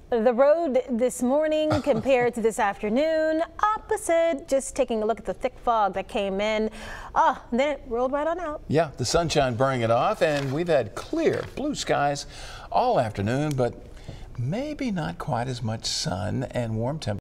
The road this morning compared to this afternoon, opposite. Just taking a look at the thick fog that came in. Then it rolled right on out. Yeah, the sunshine burning it off, and we've had clear blue skies all afternoon, but maybe not quite as much sun and warm temperatures.